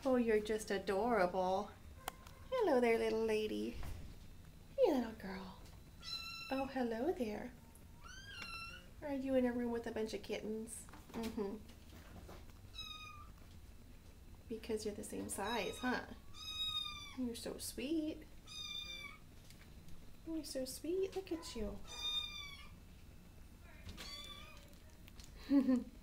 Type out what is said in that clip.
Oh, you're just adorable. Hello there, little lady. Hey, little girl. Oh, hello there. Are you in a room with a bunch of kittens? Mm-hmm. Because you're the same size, huh? You're so sweet. You're so sweet. Look at you.